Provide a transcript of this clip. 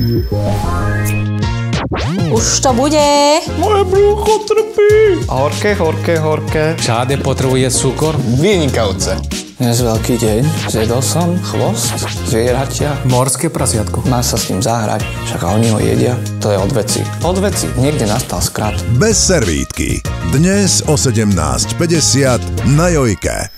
Už to bude. Moje brucho trpí. Horké. Šáde potrebuje cukor. Vynikajúce. Dnes veľký deň. Zjedol som chvost zvieratia. Morské prasiatko. Má sa s ním zahrať, však oni ho jedia. To je od veci. Od veci. Niekde nastal skrat. Bez servítky. Dnes o 17:50 na Jojke.